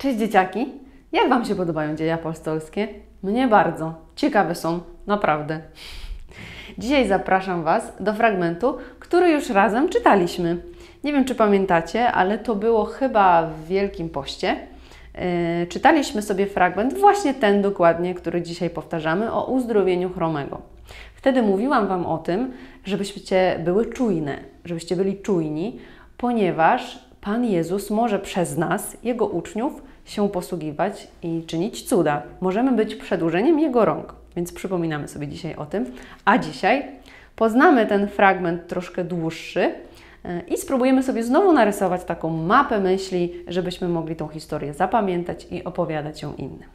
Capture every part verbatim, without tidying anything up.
Cześć dzieciaki! Jak Wam się podobają dzieje apostolskie? Mnie bardzo. Ciekawe są, naprawdę. Dzisiaj zapraszam Was do fragmentu, który już razem czytaliśmy. Nie wiem, czy pamiętacie, ale to było chyba w Wielkim Poście. Yy, czytaliśmy sobie fragment, właśnie ten dokładnie, który dzisiaj powtarzamy, o uzdrowieniu chromego. Wtedy mówiłam Wam o tym, żebyście były czujne, żebyście byli czujni, ponieważ Pan Jezus może przez nas, Jego uczniów, się posługiwać i czynić cuda. Możemy być przedłużeniem Jego rąk, więc przypominamy sobie dzisiaj o tym. A dzisiaj poznamy ten fragment troszkę dłuższy i spróbujemy sobie znowu narysować taką mapę myśli, żebyśmy mogli tą historię zapamiętać i opowiadać ją innym.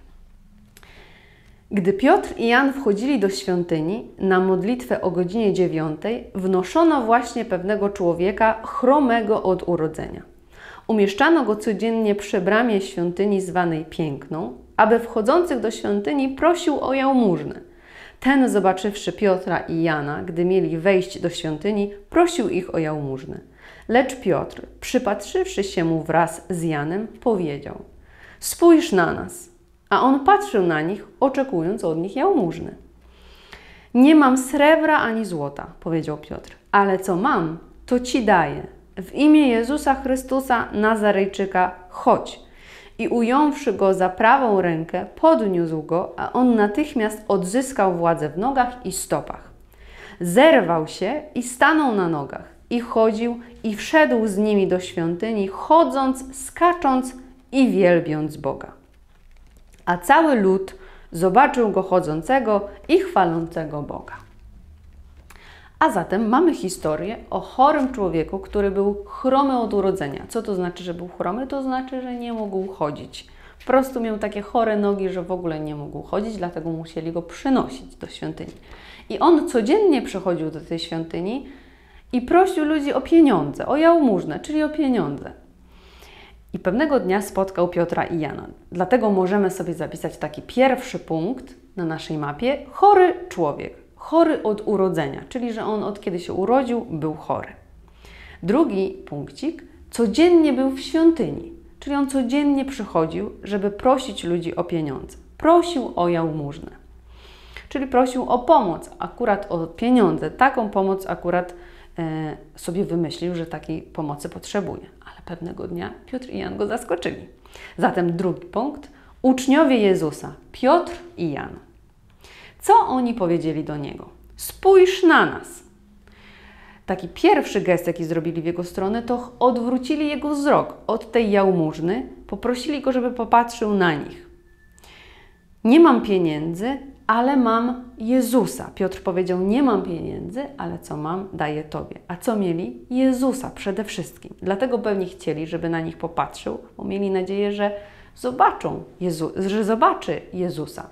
Gdy Piotr i Jan wchodzili do świątyni na modlitwę o godzinie dziewiątej, wnoszono właśnie pewnego człowieka chromego od urodzenia. Umieszczano go codziennie przy bramie świątyni zwanej Piękną, aby wchodzących do świątyni prosił o jałmużnę. Ten, zobaczywszy Piotra i Jana, gdy mieli wejść do świątyni, prosił ich o jałmużnę. Lecz Piotr, przypatrzywszy się mu wraz z Janem, powiedział: spójrz na nas. A on patrzył na nich, oczekując od nich jałmużny. Nie mam srebra ani złota, powiedział Piotr, ale co mam, to ci daję. W imię Jezusa Chrystusa Nazarejczyka chodź. I ująwszy go za prawą rękę, podniósł go, a on natychmiast odzyskał władzę w nogach i stopach. Zerwał się i stanął na nogach i chodził i wszedł z nimi do świątyni, chodząc, skacząc i wielbiąc Boga. A cały lud zobaczył go chodzącego i chwalącego Boga. A zatem mamy historię o chorym człowieku, który był chromy od urodzenia. Co to znaczy, że był chromy? To znaczy, że nie mógł chodzić. Po prostu miał takie chore nogi, że w ogóle nie mógł chodzić, dlatego musieli go przynosić do świątyni. I on codziennie przychodził do tej świątyni i prosił ludzi o pieniądze, o jałmużnę, czyli o pieniądze. I pewnego dnia spotkał Piotra i Jana. Dlatego możemy sobie zapisać taki pierwszy punkt na naszej mapie. Chory człowiek. Chory od urodzenia, czyli że on od kiedy się urodził, był chory. Drugi punkcik. Codziennie był w świątyni, czyli on codziennie przychodził, żeby prosić ludzi o pieniądze. Prosił o jałmużnę, czyli prosił o pomoc, akurat o pieniądze. Taką pomoc akurat e, sobie wymyślił, że takiej pomocy potrzebuje. Ale pewnego dnia Piotr i Jan go zaskoczyli. Zatem drugi punkt. Uczniowie Jezusa, Piotr i Jan. Co oni powiedzieli do Niego? Spójrz na nas. Taki pierwszy gest, jaki zrobili w Jego stronę, to odwrócili Jego wzrok od tej jałmużny, poprosili Go, żeby popatrzył na nich. Nie mam pieniędzy, ale mam Jezusa. Piotr powiedział, nie mam pieniędzy, ale co mam, daję Tobie. A co mieli? Jezusa przede wszystkim. Dlatego pewnie chcieli, żeby na nich popatrzył, bo mieli nadzieję, że zobaczą Jezu- że zobaczy Jezusa.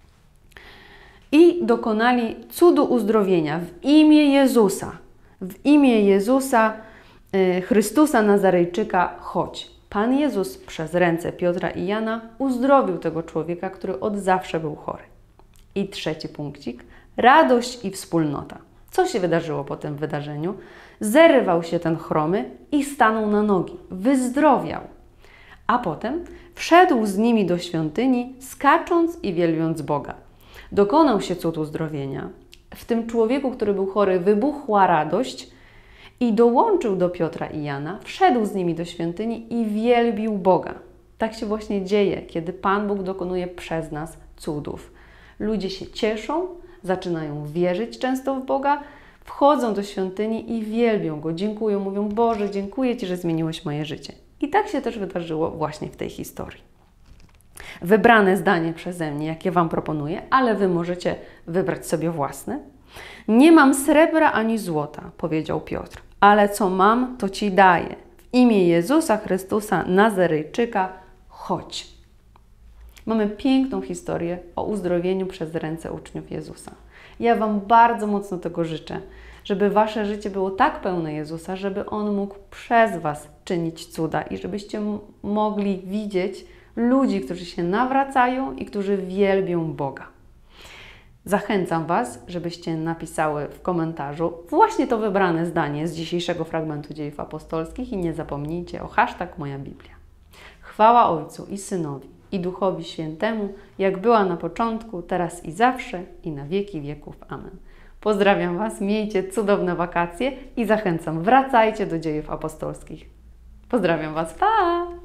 I dokonali cudu uzdrowienia w imię Jezusa. W imię Jezusa y, Chrystusa Nazarejczyka chodź. Pan Jezus przez ręce Piotra i Jana uzdrowił tego człowieka, który od zawsze był chory. I trzeci punkcik. Radość i wspólnota. Co się wydarzyło po tym wydarzeniu? Zerwał się ten chromy i stanął na nogi. Wyzdrowiał. A potem wszedł z nimi do świątyni, skacząc i wielbiąc Boga. Dokonał się cud uzdrowienia. W tym człowieku, który był chory, wybuchła radość i dołączył do Piotra i Jana, wszedł z nimi do świątyni i wielbił Boga. Tak się właśnie dzieje, kiedy Pan Bóg dokonuje przez nas cudów. Ludzie się cieszą, zaczynają wierzyć często w Boga, wchodzą do świątyni i wielbią Go, dziękują, mówią: Boże, dziękuję Ci, że zmieniłeś moje życie. I tak się też wydarzyło właśnie w tej historii. Wybrane zdanie przeze mnie, jakie Wam proponuję, ale Wy możecie wybrać sobie własne. Nie mam srebra ani złota, powiedział Piotr, ale co mam, to Ci daję. W imię Jezusa Chrystusa Nazarejczyka chodź. Mamy piękną historię o uzdrowieniu przez ręce uczniów Jezusa. Ja Wam bardzo mocno tego życzę, żeby Wasze życie było tak pełne Jezusa, żeby On mógł przez Was czynić cuda i żebyście mogli widzieć ludzi, którzy się nawracają i którzy wielbią Boga. Zachęcam Was, żebyście napisały w komentarzu właśnie to wybrane zdanie z dzisiejszego fragmentu Dziejów Apostolskich i nie zapomnijcie o hashtag Moja Biblia. Chwała Ojcu i Synowi, i Duchowi Świętemu, jak była na początku, teraz i zawsze, i na wieki wieków. Amen. Pozdrawiam Was, miejcie cudowne wakacje i zachęcam, wracajcie do dziejów apostolskich. Pozdrawiam Was, pa!